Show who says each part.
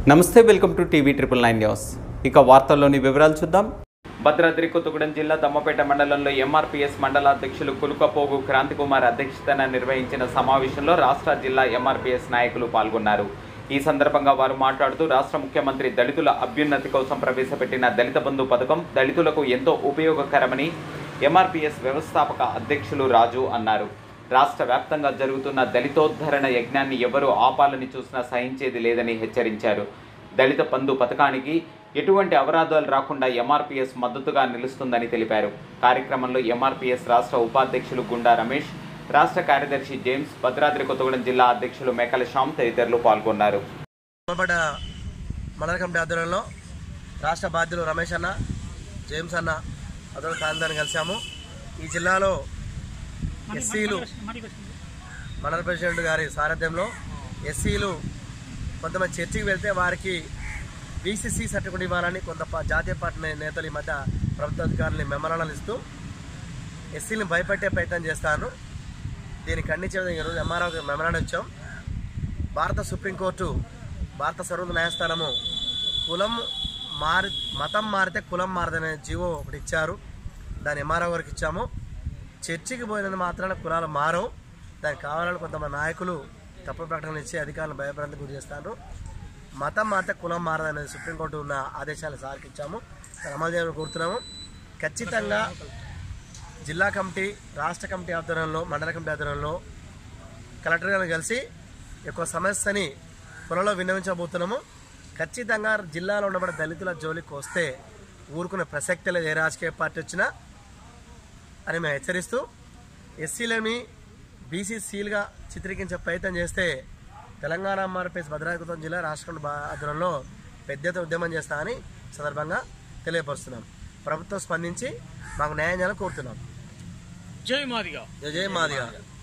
Speaker 1: నమస్తే, welcome to TV 999 news. ఇక వార్తల్లోని వివరాలు చూద్దాం. భద్రాద్రి కొత్తగూడెం జిల్లా దమ్మపేట మండలంలో ఎంఆర్పీఎస్ మండల అధ్యక్షులు కులుకపోగు క్రాంతికుమార్ అధ్యక్షతన నిర్వహించిన సమావేశంలో రాష్ట్ర జిల్లా ఎంఆర్పీఎస్ నాయకులు పాల్గొన్నారు. ఈ సందర్భంగా వారు మాట్లాడుతూ రాష్ట్ర ముఖ్యమంత్రి దళితుల అభ్యున్నతి కోసం ప్రవేశపెట్టిన దళిత బంధు పథకం దళితులకు ఎంతో ఉపయోగకరమని ఎంఆర్పీఎస్ వ్యవస్థాపక అధ్యక్షులు రాజు అన్నారు. రాష్ట్ర వ్యాప్తంగా జరుగుతున్న దళితోద్ధరణ యజ్ఞాన్ని ఎవరూ ఆపాలని చూసినా సహించేది లేదని హెచ్చరించారు. దళిత బంధు పథకానికి ఎటువంటి అవరాధాలు రాకుండా ఎంఆర్పీఎస్ మద్దతుగా నిలుస్తుందని తెలిపారు. కార్యక్రమంలో ఎంఆర్పీఎస్ రాష్ట్ర ఉపాధ్యక్షులు గుండా రమేష్, రాష్ట్ర కార్యదర్శి జేమ్స్, భద్రాద్రి కొత్తగూడెం జిల్లా అధ్యక్షులు మేకల శ్యామ్ తదితరులు పాల్గొన్నారు.
Speaker 2: మండల కమిటీ ఆధ్వర్యంలో రాష్ట్ర బాధ్యులు రమేష్ అన్న, జేమ్స్ అన్న అతను కాంతాన్ని కలిసాము. ఈ జిల్లాలో ఎస్సీలు మండల ప్రెసిడెంట్ గారి సారథ్యంలో ఎస్సీలు కొంతమంది చర్చికి వెళ్తే వారికి బీసీసీ సర్టిఫికేట్ ఇవ్వాలని కొంత జాతీయ పార్టీ నేతలు ఈ మధ్య ప్రభుత్వ అధికారులు మెమరాండాలు ఇస్తూ ఎస్సీలను భయపెట్టే ప్రయత్నం చేస్తాను. దీన్ని ఖండించే విధంగా ఈరోజు ఎంఆర్ఓకి మెమరాండం ఇచ్చాం. భారత సుప్రీంకోర్టు, భారత సర్వోన్నత న్యాయస్థానము మతం మారితే కులం మారదనే జీవో ఒకటి ఇచ్చారు. దాన్ని ఎంఆర్ఓ గారికి ఇచ్చాము. చర్చికి పోయినందుకు మాత్రాన కులాలు మారవు. దానికి కావాలని కొంతమంది నాయకులు తప్పుడు ప్రకటనలు ఇచ్చి అధికారులను భయభ్రాంతికి గురి చేస్తారు. మతం మారితే కులం మారదనేది సుప్రీంకోర్టు ఉన్న ఆదేశాలు సార్కి ఇచ్చాము. అమలు చేయాలని కోరుతున్నాము. ఖచ్చితంగా జిల్లా కమిటీ, రాష్ట్ర కమిటీ ఆధ్వర్యంలో, మండల కమిటీ ఆధ్వర్యంలో కలెక్టర్ గారిని కలిసి ఎక్కువ సమస్యని త్వరలో విన్నవించబోతున్నాము. ఖచ్చితంగా జిల్లాలో ఉండబడే దళితుల జోలికి వస్తే ఊరుకునే ప్రసక్తి లేదు, ఏ రాజకీయ పార్టీ వచ్చినా అని మేము హెచ్చరిస్తూ, ఎస్సీలని బీసీసీలుగా చిత్రీకరించే ప్రయత్నం చేస్తే తెలంగాణ ఎంఆర్పీఎస్ భద్రాద్రి కొత్తగూడెం జిల్లా రాష్ట్ర ఆధ్వర్యంలో పెద్ద ఎత్తున ఉద్యమం చేస్తామని సందర్భంగా తెలియపరుస్తున్నాం. ప్రభుత్వం స్పందించి మాకు న్యాయం చేయాలని కోరుతున్నాం.
Speaker 3: జై మాదిగా.
Speaker 2: జై మాదిగా.